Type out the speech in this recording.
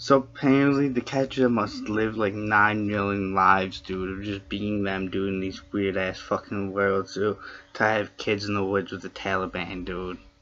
So apparently the catcher must live like 9 million lives, dude, of just being them doing these weird ass fucking worlds, to have kids in the woods with the Taliban, dude.